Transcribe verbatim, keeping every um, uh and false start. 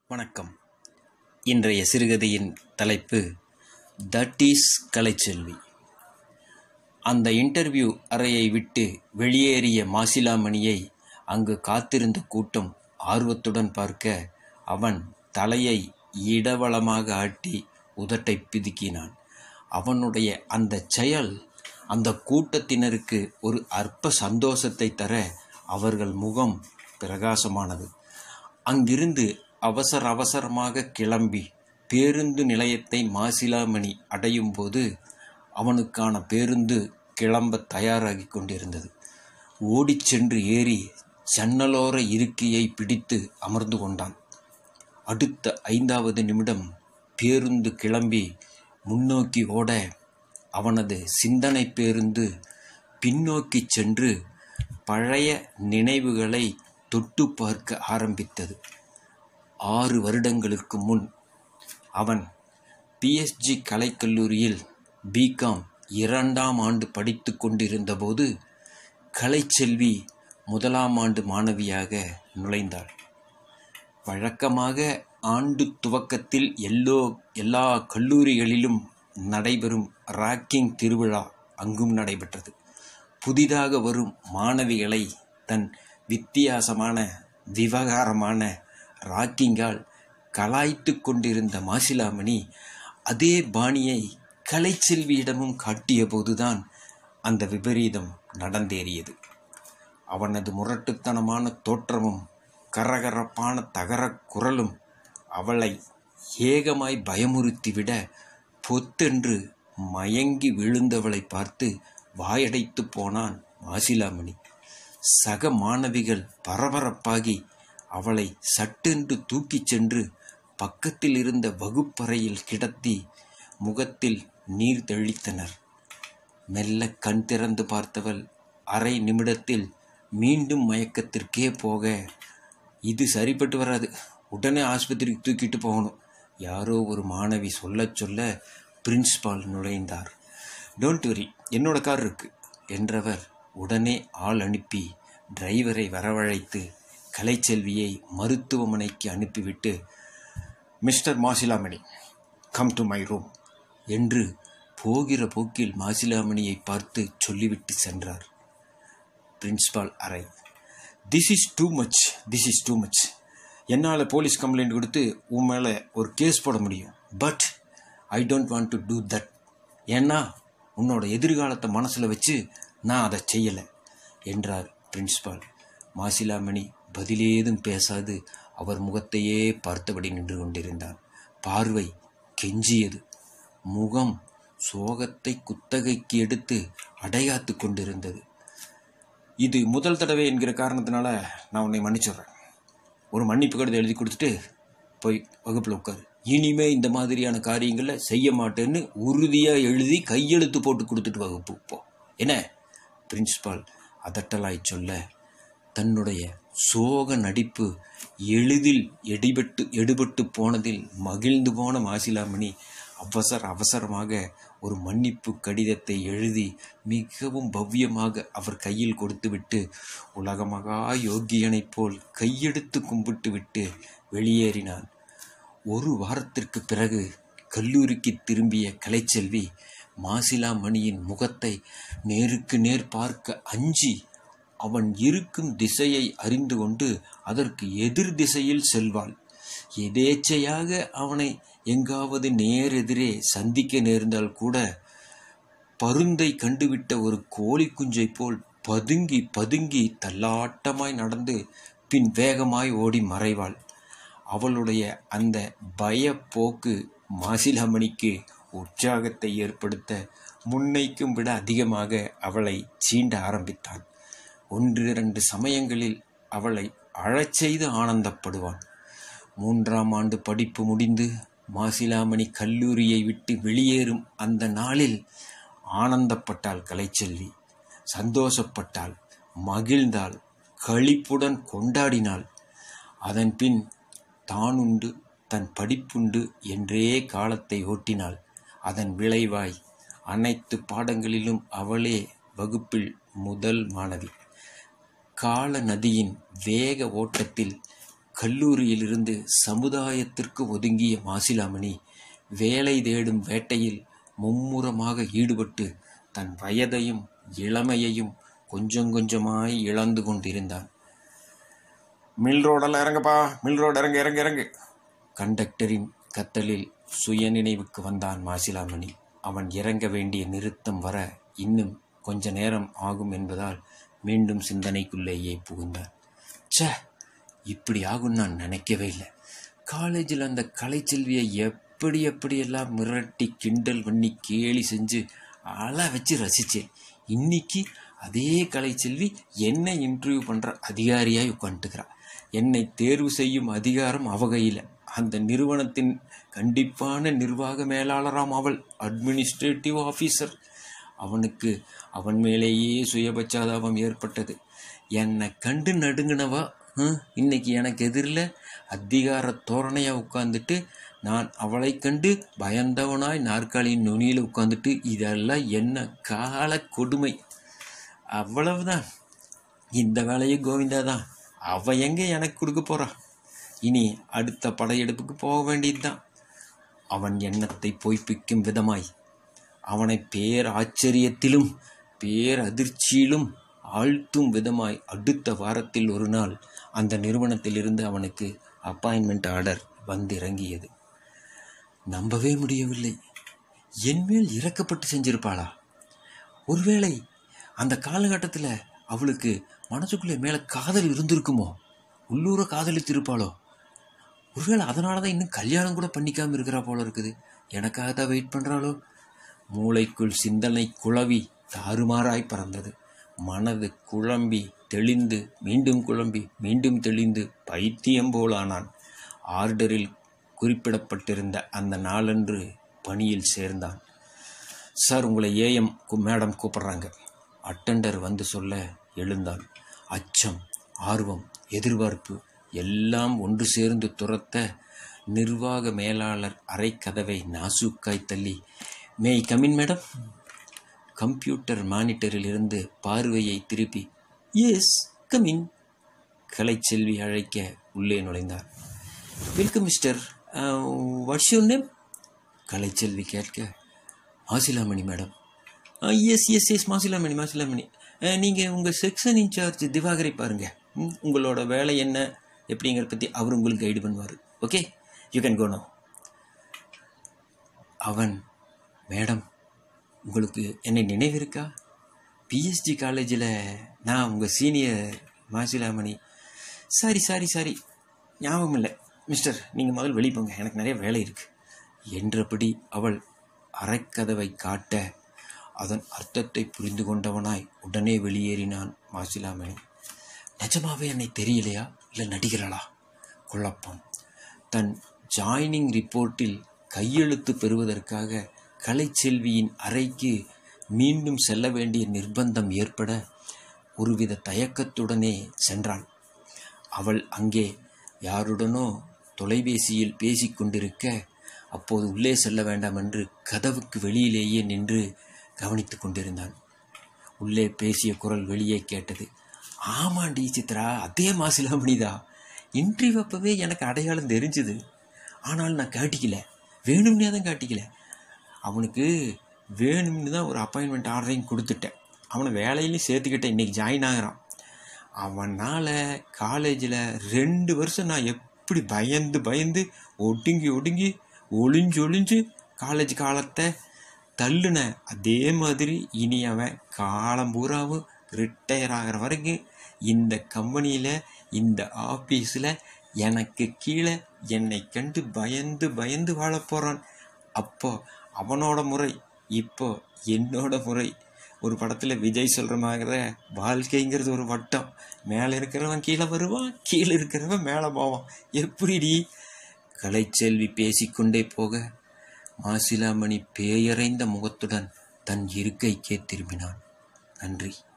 வணக்கம். இன்றைய சிறுகதையின் தலைப்பு தட் இஸ் கலைச்செல்வி. அந்த இன்டர்வியூ அறையை விட்டு வெளியேறிய மாசிலாமணியை அங்கு காத்திருந்த கூட்டம் ஆர்வத்துடன் பார்க்க அவன் தலையை இடவளமாக ஆட்டி உதட்டை பிதுக்கினான். அவனுடைய அந்த செயல் அந்த கூட்டத்தினருக்கு ஒரு அற்ப சந்தோஷத்தை தர அவர்கள் முகம் பிரகாசமானது. அங்கிருந்து அவசர அவசரமாக கிளம்பி பேருந்து நிலையத்தை மாசிலாமணி அடையும் போது அவனுக்கான பேருந்து கிளம்ப தயாராகி கொண்டிருந்தது. ஓடிச் சென்று ஏறி ஜன்னலோர இருக்கையை பிடித்து அமர்ந்து கொண்டான். அடுத்த ஐந்தாவது நிமிடம் பேருந்து கிளம்பி முன்னோக்கி ஓட அவனது சிந்தனை பேருந்து பின்னோக்கி சென்று பழைய நினைவுகளை தொட்டு பார்க்க ஆரம்பித்தது. ஆறு வருடங்களுக்கு முன் அவன் பிஎஸ்ஜி கலைக்கல்லூரியில் பிகாம் இரண்டாம் ஆண்டு படித்து கொண்டிருந்தபோது கலைச்செல்வி முதலாம் ஆண்டு மாணவியாக நுழைந்தாள். வழக்கமாக ஆண்டு துவக்கத்தில் எல்லோ எல்லா கல்லூரிகளிலும் நடைபெறும் ராக்கிங் திருவிழா அங்கும் நடைபெற்றது. புதிதாக வரும் மாணவிகளை தன் வித்தியாசமான விவகாரமான ராக்கிங்கால் கலாய்த்து கொண்டிருந்த மாசிலாமணி அதே பாணியை கலைச்செல்வியிடமும் காட்டிய போதுதான் அந்த விபரீதம் நடந்தேறியது. அவனது முரட்டுத்தனமான தோற்றமும் கரகரப்பான தகரக் குரலும் அவளை ஏகமாய் பயமுறுத்திவிட பொத்தென்று மயங்கி விழுந்தவளை பார்த்து வாயடைத்து போனான் மாசிலாமணி. சக மாணவிகள் பரபரப்பாகி அவளை சட்டென்று தூக்கிச் சென்று பக்கத்தில் இருந்த வகுப்பறையில் கிடத்தி முகத்தில் நீர் தெளித்தனர். மெல்ல கண் திறந்து பார்த்தவள் அரை நிமிடத்தில் மீண்டும் மயக்கத்திற்கே போக, இது சரிப்பட்டு வராது, உடனே ஆஸ்பத்திரிக்கு தூக்கிட்டு போகணும், யாரோ ஒரு மாணவி சொல்ல சொல்ல பிரின்ஸ்பால் நுழைந்தார். டோன்ட் வரி, என்னோட கார் இருக்கு என்றவர் உடனே ஆள் அனுப்பி டிரைவரை வரவழைத்து கலைச்செல்வியை மருத்துவமனைக்கு அனுப்பிவிட்டு, mister Masilamani, come to my room என்று போகிற போக்கில் மாசிலாமணியை பார்த்து சொல்லிவிட்டு சென்றார். பிரின்ஸ்பால் அறை. This is too much this is too much என்னால் போலீஸ் கம்ப்ளைண்ட் கொடுத்து உன் மேலே ஒரு கேஸ் போட முடியும். But I don't want to do that. ஏன்னா உன்னோட எதிர்காலத்தை மனசில் வச்சு நான் அதை செய்யலை என்றார் பிரின்ஸ்பால். மாசிலாமணி பதிலேதும் பேசாது அவர் முகத்தையே பார்த்தபடி நின்று கொண்டிருந்தான். பார்வை கெஞ்சியது. முகம் சோகத்தை குத்தகைக்கு எடுத்து அடையாத்து கொண்டிருந்தது. இது முதல் தடவை என்கிற காரணத்தினால நான் உன்னை மன்னிச்சுடுறேன். ஒரு மன்னிப்பு கடிதம் எழுதி கொடுத்துட்டு போய் வகுப்பில் உட்காரு. இனிமே இந்த மாதிரியான காரியங்களை செய்ய மாட்டேன்னு உறுதியாக எழுதி கையெழுத்து போட்டு கொடுத்துட்டு வகுப்பு போ. என்ன? பிரின்ஸ்பால் அதட்டலாய் சொல்ல தன்னுடைய சோக நடிப்பு எளிதில் எடிபட்டு எடுபட்டு போனதில் மகிழ்ந்து போன மாசிலாமணி அவசர அவசரமாக ஒரு மன்னிப்பு கடிதத்தை எழுதி மிகவும் பவ்யமாக அவர் கையில் கொடுத்துவிட்டு உலகமகா யோகியனைப் போல் கையெடுத்து கும்பிட்டு விட்டு வெளியேறினான். ஒரு வாரத்திற்கு பிறகு கல்லூரிக்கு திரும்பிய கலைச்செல்வி மாசிலாமணியின் முகத்தை நேருக்கு நேர் பார்க்க அஞ்சி அவன் இருக்கும் திசையை அறிந்து கொண்டு அதற்கு எதிர் திசையில் செல்வாள். எதேச்சையாக அவனை எங்காவது நேரெதிரே சந்திக்க நேர்ந்தால் கூட பருந்தை கண்டுவிட்ட ஒரு கோழி குஞ்சை போல் பதுங்கி பதுங்கி தள்ளாட்டமாய் நடந்து பின் வேகமாய் ஓடி மறைவாள். அவளுடைய அந்த பயப்போக்கு மாசிலாமணிக்கு உற்சாகத்தை ஏற்படுத்த முன்னைக்கும் விட அதிகமாக அவளை சீண்ட ஆரம்பித்தான். ஒன்றிரண்டு சமயங்களில் அவளை அழச் செய்து ஆனந்தப்படுவான். மூன்றாம் ஆண்டு படிப்பு முடிந்து மாசிலாமணி கல்லூரியை விட்டு வெளியேறும் அந்த நாளில் ஆனந்தப்பட்டாள் கலைச்செல்வி. சந்தோஷப்பட்டாள், மகிழ்ந்தாள், களிப்புடன் கொண்டாடினாள். அதன் பின் தானுண்டு தன் படிப்புண்டு என்றே காலத்தை ஓட்டினாள். அதன் விளைவாய் அனைத்து பாடங்களிலும் அவளே வகுப்பில் முதல் மாணவி. கால நதியின் வேக ஓட்டத்தில் கல்லூரியிலிருந்து சமுதாயத்திற்கு ஒதுங்கிய மாசிலாமணி வேலை தேடும் வேட்டையில் மும்முரமாக ஈடுபட்டு தன் வயதையும் இளமையையும் கொஞ்சம் கொஞ்சமாய் இழந்து கொண்டிருந்தான். மில் ரோடெல்லாம் இறங்கப்பா, மில் ரோடு இறங்கு இறங்கு இறங்கு. கண்டக்டரின் கத்தலில் சுயநினைவுக்கு வந்தான் மாசிலாமணி. அவன் இறங்க வேண்டிய நிறுத்தம் வர இன்னும் கொஞ்ச நேரம் ஆகும் என்பதால் மீண்டும் சிந்தனைக்குள்ளேயே புகுந்தான். சே, இப்படி ஆகும் நான் நினைக்கவே இல்லை. காலேஜில் அந்த கலைச்செல்வியை எப்படி எப்படியெல்லாம் மிரட்டி கிண்டல் பண்ணி கேலி செஞ்சு அழ வச்சு ரசித்தேன். இன்னைக்கு அதே கலைச்செல்வி என்னை இன்டர்வியூ பண்ணுற அதிகாரியாய் உட்காந்துக்கிறா. என்னை தேர்வு செய்யும் அதிகாரம் அவ கையில். அந்த நிறுவனத்தின் கண்டிப்பான நிர்வாக மேலாளராம் அவள், அட்மினிஸ்ட்ரேட்டிவ் ஆஃபீஸர். அவனுக்கு அவன் மேலேயே சுயபச்சாதாபம் ஏற்பட்டது. என்னை கண்டு நடுங்கினவா இன்னைக்கு எனக்கு எதிரில் அதிகார தோரணையாக உட்காந்துட்டு, நான் அவளை கண்டு பயந்தவனாய் நாற்காலியின் நுனியில் உட்காந்துட்டு, இதெல்லாம் என்ன கால கொடுமை. அவ்வளவுதான், இந்த வேலையும் கோவிந்தா தான். அவ எங்கே எனக்கு கொடுக்க போறா? இனி அடுத்த படையெடுப்புக்கு போக வேண்டியதுதான். அவன் எண்ணத்தை பொய்ப்பிக்கும் விதமாய், அவனை பேர் ஆச்சரியத்திலும் பேர் அதிர்ச்சியிலும் ஆழ்த்தும் விதமாய் அடுத்த வாரத்தில் ஒரு நாள் அந்த நிறுவனத்திலிருந்து அவனுக்கு அப்பாயின்மெண்ட் ஆர்டர் வந்து இறங்கியது. நம்பவே முடியவில்லை. என்மேல் இறக்கப்பட்டு செஞ்சிருப்பாளா? ஒருவேளை அந்த காலகட்டத்தில் அவளுக்கு மனசுக்குள்ளே மேலே காதல் இருந்திருக்குமோ? உள்ளூர காதலித்திருப்பாளோ? ஒருவேளை அதனால தான் இன்னும் கல்யாணம் கூட பண்ணிக்காமல் இருக்கிறா போல இருக்குது. எனக்காக தான் வெயிட் பண்ணுறாளோ? மூளைக்குள் சிந்தனை குழவி தாறுமாறாய் பறந்தது. மனது குழம்பி தெளிந்து மீண்டும் குழம்பி மீண்டும் தெளிந்து பைத்தியம் போலானான். ஆர்டரில் குறிப்பிடப்பட்டிருந்த அந்த நாளன்று பணியில் சேர்ந்தான். சார், உங்களை ஏஎம் மேடம் கூப்பிட்றாங்க. அட்டெண்டர் வந்து சொல்ல எழுந்தான். அச்சம், ஆர்வம், எதிர்பார்ப்பு எல்லாம் ஒன்று சேர்ந்து துரத்த நிர்வாக மேலாளர் அறை கதவை நாசூக்காய் தள்ளி, may I come in madam? Computer மானிட்டரில் இருந்து பார்வையை திருப்பி, எஸ் கமின். கலைச்செல்வி அழைக்க உள்ளே நுழைந்தார். Welcome mister, what's your name? Kalaiselvi கேட்க, Masilamani madam. Yes yes yes Masilamani Masilamani நீங்கள் உங்கள் செக்ஷன் இன்சார்ஜ் திவாகரை பாருங்கள். உங்களோட வேலை என்ன எப்படிங்கிறத பற்றி அவர் உங்களுக்கு கைடு பண்ணுவார். Okay, you can go now. அவன், மேடம் உங்களுக்கு என்னை நினைவு இருக்கா? பிஎஸ்ஜி காலேஜில் நான் உங்கள் சீனியர் மாசிலாமணி. சாரி சாரி சாரி ஞாபகம் இல்லை மிஸ்டர், நீங்கள் முதல் வெளியே போங்க, எனக்கு நிறைய வேலை இருக்குது என்றபடி அவள் அரைக்கதவை காட்ட அதன் அர்த்தத்தை புரிந்து கொண்டவனாய் உடனே வெளியேறினான் மாசிலாமணி. நிஜமாவே என்னை தெரியலையா இல்லை நடிகிறாளா? குழப்பம். தன் ஜாயினிங் ரிப்போர்ட்டில் கையெழுத்து பெறுவதற்காக கலைச்செல்வியின் அறைக்கு மீண்டும் செல்ல வேண்டிய நிர்பந்தம் ஏற்பட ஒருவித தயக்கத்துடனே சென்றாள். அவள் அங்கே யாருடனோ தொலைபேசியில் பேசிக்கொண்டிருக்க, அப்போது உள்ளே செல்ல வேண்டாம் என்று கதவுக்கு வெளியிலேயே நின்று கவனித்து கொண்டிருந்தான். உள்ளே பேசிய குரல் வெளியே கேட்டது. ஆமாண்டி சித்ரா, அதே மாசிலாமணிதா. இன்டர்வியூ அப்பவே எனக்கு அடையாளம் தெரிஞ்சுது. ஆனால் நான் காட்டிக்கல, வேணும்னே தான் காட்டிக்கல. அவனுக்கு வேணும்னு தான் ஒரு அப்பாயின்மெண்ட் ஆர்டரையும் கொடுத்துட்டேன். அவனை வேலையிலையும் சேர்த்துக்கிட்டேன். இன்றைக்கி ஜாயின் ஆகிறான். அவனால் காலேஜில் ரெண்டு வருஷம் நான் எப்படி பயந்து பயந்து ஒடுங்கி ஒடுங்கி ஒளிஞ்சு ஒளிஞ்சு காலேஜ் காலத்தை தள்ளுன, அதே மாதிரி இனி அவன் காலம் பூராவும் ரிட்டையர் ஆகிற வரைக்கும் இந்த கம்பெனியில் இந்த ஆஃபீஸில் எனக்கு கீழே என்னை கண்டு பயந்து பயந்து வாழ போகிறான். அப்போ அவனோட முறை, இப்போ என்னோட முறை. ஒரு படத்தில் விஜய் சொல்கிற மாதிரி வாழ்க்கைங்கிறது ஒரு வட்டம். மேலே இருக்கிறவன் கீழே வருவான், கீழே இருக்கிறவன் மேலே போவான். எப்படிடி? கலைச்செல்வி பேசிக்கொண்டே போக மாசிலாமணி பேயறைந்த முகத்துடன் தன் இருக்கைக்கே திரும்பினான். நன்றி.